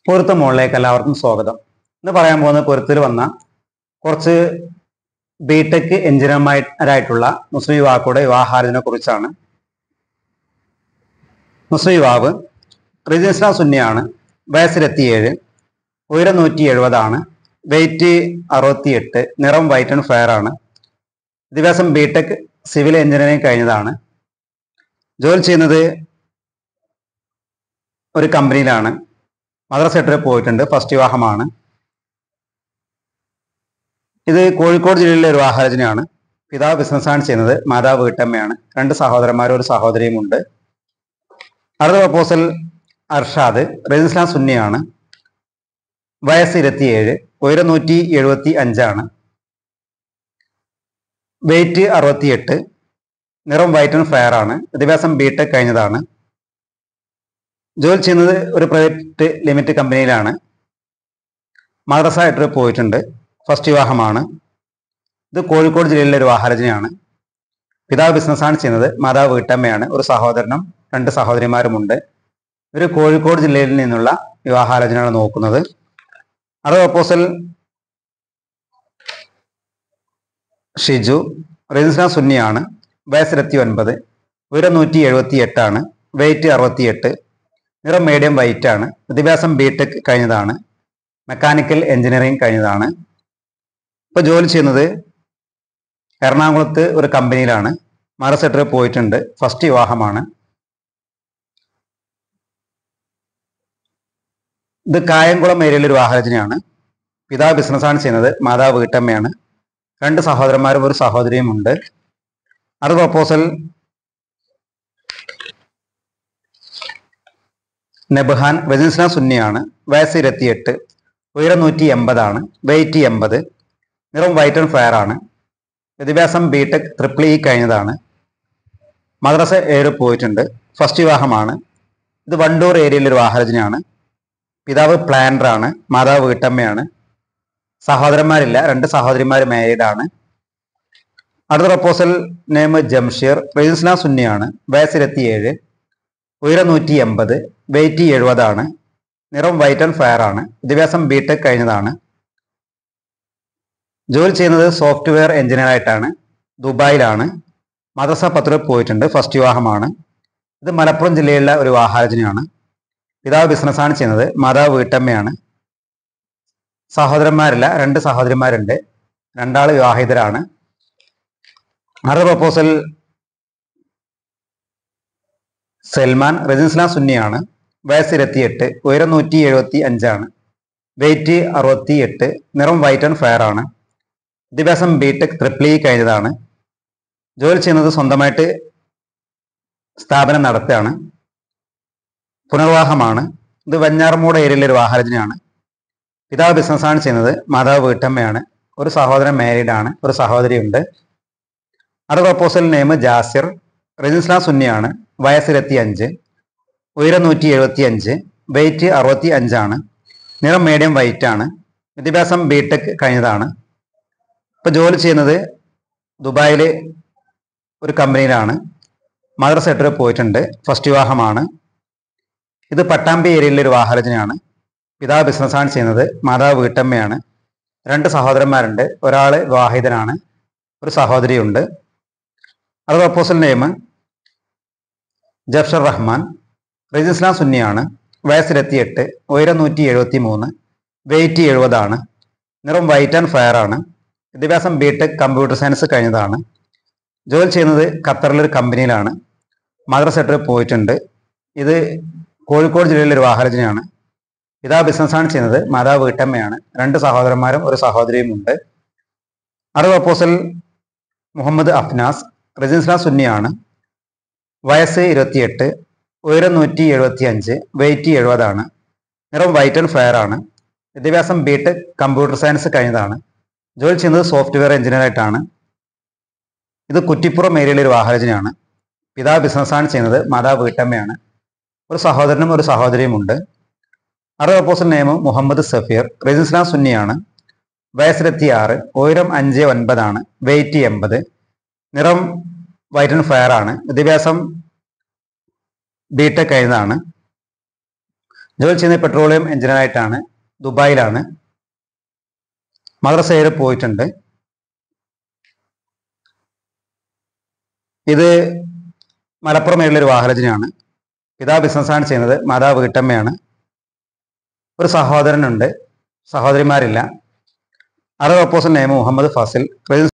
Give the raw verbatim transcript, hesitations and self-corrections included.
പൊരുത്ത മോളിലേക്ക് എല്ലാവർക്കും സ്വാഗതം. ഇന്ന് പറയാൻ പോകുന്ന പൊരുത്തിൽ വന്ന കുറച്ച് ബിടെക് എഞ്ചിനീയർമാരായിട്ടുള്ള മുസ്ലിം യുവാക്കളുടെ വിവാഹാലോചനയെ കുറിച്ചാണ്. മുസ്ലിം യുവാവ് റിജിസ്ട്രാ സുന്നിയാണ്, വയസ്സ് ഇരുപത്തിയേഴ്, ഉയരം നൂറ്റി എഴുപതാണ്, വെയിറ്റ് അറുപത്തി എട്ട്, നിറം വൈറ്റ് ആൻഡ് ഫെയർ ആണ്. വിദ്യാഭ്യാസം ബിടെക് സിവിൽ എഞ്ചിനീയറിംഗ് കഴിഞ്ഞതാണ്. ജോലി ചെയ്യുന്നത് ഒരു കമ്പനിയിലാണ്. മദ്രസ സെക്ടറിൽ പോയിട്ടുണ്ട്. ഫസ്റ്റ് വിവാഹമാണ്. ഇത് കോഴിക്കോട് ജില്ലയിലെ ഒരു വിവാഹാലോചനയാണ്. പിതാവ് ബിസിനസ്സാണ് ചെയ്യുന്നത്, മാതാവ് വീട്ടമ്മയാണ്. രണ്ട് സഹോദരന്മാരും ഒരു സഹോദരിയും ഉണ്ട്. അടുത്ത പ്രപ്പോസൽ അർഷാദ്, റജിസ്ലാം സുന്നിയാണ്, വയസ്സ് ഇരുപത്തിയേഴ്, ഉയരം നൂറ്റി എഴുപത്തി അഞ്ചാണ്, വെയിറ്റ് അറുപത്തിയെട്ട്, നിറം വൈറ്റ് ആൻഡ് ഫെയർ ആണ്. വിദ്യാഭ്യാസം ബിടെക് കഴിഞ്ഞതാണ്. ജോലി ചെയ്യുന്നത് ഒരു പ്രൈവറ്റ് ലിമിറ്റഡ് കമ്പനിയിലാണ്. മദ്രസ സെക്ടറിൽ പോയിട്ടുണ്ട്. ഫസ്റ്റ് വിവാഹമാണ്. ഇത് കോഴിക്കോട് ജില്ലയിലെ ഒരു വിവാഹാലോചനയാണ്. പിതാവ് ബിസിനസ്സാണ് ചെയ്യുന്നത്, മാതാവ് വീട്ടമ്മയാണ്. ഒരു സഹോദരനും രണ്ട് സഹോദരിമാരുമുണ്ട്. ഇവർ കോഴിക്കോട് ജില്ലയിൽ നിന്നുള്ള വിവാഹാലോചനയാണ് നോക്കുന്നത്. അടുത്ത പ്രപ്പോസൽ ഷിജു, റജിസ്ട്രാ സുന്നിയാണ്, വയസ്സ് ഇരുപത്തി ഒൻപത്, ഉയരം നൂറ്റി എഴുപത്തി എട്ടാണ്, വെയിറ്റ് അറുപത്തിയെട്ട്, നിറം മീഡിയം വൈറ്റ് ആണ്. വിദ്യാഭ്യാസം ബിടെക് കഴിഞ്ഞതാണ്. മെക്കാനിക്കൽ എഞ്ചിനീയറിംഗ് കഴിഞ്ഞതാണ്. ഇപ്പോൾ ജോലി ചെയ്യുന്നത് എറണാകുളത്ത് ഒരു കമ്പനിയിലാണ്. മദ്രസ സെക്ടറിൽ പോയിട്ടുണ്ട്. ഫസ്റ്റ് വിവാഹമാണ്. ഇത് കായംകുളം ഏരിയയിലെ ഒരു വിവാഹാലോചനയാണ്. പിതാവ് ബിസിനസ്സാണ് ചെയ്യുന്നത്, മാതാവ് വീട്ടമ്മയാണ്. രണ്ട് സഹോദരന്മാരും ഒരു സഹോദരിയും ഉണ്ട്. അടുത്ത പ്രപ്പോസൽ നബ്ഹാൻ, റജിസ്ലാം സുന്നിയാണ്, വയസ്സ് ഇരുപത്തിയെട്ട്, ഉയരം നൂറ്റി എൺപതാണ്, വെയിറ്റ് എൺപത്, നിറം വൈറ്റ് ആൻഡ് ഫെയർ ആണ്. വിദ്യാഭ്യാസം ബിടെക് ട്രിപ്പിൾ ഇ കഴിഞ്ഞതാണ്. മദ്രസ ഏഴ് പോയിട്ടുണ്ട്. ഫസ്റ്റ് വിവാഹമാണ്. ഇത് വണ്ടൂർ ഏരിയയിലെ ഒരു വിവാഹാലോചനയാണ്. പിതാവ് പ്ലാനറാണ്, മാതാവ് വീട്ടമ്മയാണ്. സഹോദരന്മാരില്ല, രണ്ട് സഹോദരിമാർ മാരീഡാണ്. അടുത്ത പ്രപ്പോസൽ നെയിം ജംഷീർ, റജിസ്ലാം സുന്നിയാണ്, വയസ്സ് ഇരുപത്തിയേഴ്, ഉയരം നൂറ്റി എൺപത്, വെയിറ്റ് എഴുപതാണ്, നിറം വൈറ്റ് ആൻഡ് ഫെയർ ആണ്. വിദ്യാഭ്യാസം ബിടെക് കഴിഞ്ഞതാണ്. ജോലി ചെയ്യുന്നത് സോഫ്റ്റ്വെയർ എഞ്ചിനീയർ ആയിട്ടാണ്. ദുബായിലാണ്. മദ്രസ പത്തിൽ പോയിട്ടുണ്ട്. ഫസ്റ്റ് വിവാഹമാണ്. ഇത് മലപ്പുറം ജില്ലയിലുള്ള ഒരു വിവാഹാലോചനയാണ്. പിതാവ് ബിസിനസ്സാണ് ചെയ്യുന്നത്, മാതാവ് വീട്ടമ്മയാണ്. സഹോദരന്മാരില്ല, രണ്ട് സഹോദരിമാരുണ്ട്. രണ്ടാൾ വിവാഹിതരാണ്. അടുത്ത പ്രപ്പോസൽ സൽമാൻ, റജിസ്ലാം സുന്നിയാണ്, വയസ്സ് ഇരുപത്തിയെട്ട്, ഉയരം നൂറ്റി എഴുപത്തി അഞ്ചാണ്, വെയിറ്റ് അറുപത്തി എട്ട്, നിറം വൈറ്റ് ആൻഡ് ഫെയർ ആണ്. വിദ്യാഭ്യാസം ബിടെക് ട്രിപ്പിൾ ഇ കഴിഞ്ഞതാണ്. ജോലി ചെയ്യുന്നത് സ്വന്തമായിട്ട് സ്ഥാപനം നടത്തുകയാണ്. പുനർവാഹമാണ്. ഇത് വെഞ്ഞാറമൂട് ഏരിയയിലെ ഒരു വിവാഹാലോചനയാണ്. പിതാവ് ബിസിനസ്സാണ് ചെയ്യുന്നത്, മാതാവ് വീട്ടമ്മയാണ്. ഒരു സഹോദരൻ മാരീഡാണ്, ഒരു സഹോദരിയുണ്ട്. അടുത്ത പ്രപ്പോസൽ നെയിം ജാസിർ, റജിസ്ലാം സുന്നിയാണ്, വയസ്സ് ഇരുപത്തി അഞ്ച്, ഉയരം നൂറ്റി എഴുപത്തി അഞ്ച്, വെയിറ്റ് അറുപത്തി അഞ്ചാണ്, നിറം മീഡിയം വൈറ്റ് ആണ്. വിദ്യാഭ്യാസം ബിടെക് കഴിഞ്ഞതാണ്. ഇപ്പോൾ ജോലി ചെയ്യുന്നത് ദുബായിൽ ഒരു കമ്പനിയിലാണ്. മദ്രസ സെക്ടറിൽ പോയിട്ടുണ്ട്. ഫസ്റ്റ് വിവാഹമാണ്. ഇത് പട്ടാമ്പി ഏരിയയിലെ ഒരു വിവാഹാലോചനയാണ്. പിതാവ് ബിസിനസ്സാണ് ചെയ്യുന്നത്, മാതാവ് വീട്ടമ്മയാണ്. രണ്ട് സഹോദരന്മാരുണ്ട്. ഒരാൾ വിവാഹിതനാണ്, ഒരു സഹോദരിയുണ്ട്. അത് പ്രപ്പോസൽ നെയിം ജഫ്ഷർ റഹ്മാൻ, റജിസ്ലാം സുന്നിയാണ്, വയസ്സ് ഇരുപത്തിയെട്ട്, ഉയരം നൂറ്റി എഴുപത്തി മൂന്ന്, വെയിറ്റ് എഴുപതാണ്, നിറം വൈറ്റ് ആൻഡ് ഫെയർ ആണ്. വിദ്യാഭ്യാസം ബിടെക് കമ്പ്യൂട്ടർ സയൻസ് കഴിഞ്ഞതാണ്. ജോലി ചെയ്യുന്നത് ഖത്തറിലൊരു കമ്പനിയിലാണ്. മദ്രസ സെക്ടറിൽ പോയിട്ടുണ്ട്. ഇത് കോഴിക്കോട് ജില്ലയിലെ ഒരു വിവാഹാലോചനയാണ്. പിതാവ് ബിസിനസ്സാണ് ചെയ്യുന്നത്, മാതാവ് വീട്ടമ്മയാണ്. രണ്ട് സഹോദരന്മാരും ഒരു സഹോദരിയും ഉണ്ട്. അടുത്ത പ്രപ്പോസൽ മുഹമ്മദ് അഫ്നാസ്, റജിസ്ലാം സുന്നിയാണ്, വയസ്സ് ഇരുപത്തിയെട്ട്, ഉയരം നൂറ്റി എഴുപത്തി അഞ്ച്, വെയിറ്റ് എഴുപതാണ്, നിറം വൈറ്റ് ആൻഡ് ഫെയർ ആണ്. വിദ്യാഭ്യാസം ബിടെക് കമ്പ്യൂട്ടർ സയൻസ് കഴിഞ്ഞതാണ്. ജോലി ചെയ്യുന്നത് സോഫ്റ്റ്വെയർ എഞ്ചിനീയർ ആയിട്ടാണ്. ഇത് കുറ്റിപ്പുറം ഏരിയയിലെ ഒരു വിവാഹാലോചനയാണ്. പിതാവ് ബിസിനസ്സാണ് ചെയ്യുന്നത്, മാതാവ് വീട്ടമ്മയാണ്. ഒരു സഹോദരനും ഒരു സഹോദരിയും ഉണ്ട്. അടുത്ത പ്രപ്പോസൽ നെയിം മുഹമ്മദ് സഫീർ, റജിസ്ലാം സുന്നിയാണ്, വയസ്സ് ഇരുപത്തി ആറ്, ഉയരം അഞ്ച് ഒൻപതാണ്, വെയിറ്റ് എൺപത്, നിറം വൈറ്റ് ആൻഡ് ഫെയർ ആണ്. വിദ്യാഭ്യാസം ബിടെക് കഴിഞ്ഞതാണ്. ജോലി ചെയ്യുന്ന പെട്രോളിയം എഞ്ചിനീയറായിട്ടാണ്. ദുബായിലാണ്. മദ്രസയിൽ പോയിട്ടുണ്ട്. ഇത് മലപ്പുറം മേഖലയിലൊരു വാഹനജനാണ്. പിതാവ് ബിസിനസ്സാണ് ചെയ്യുന്നത്. മാതാവ് വീട്ടമ്മയാണ്. ഒരു സഹോദരനുണ്ട്. സഹോദരിമാരില്ല. അറബ് അപ്പോസൽ നെയിം മുഹമ്മദ് ഫാസിൽ.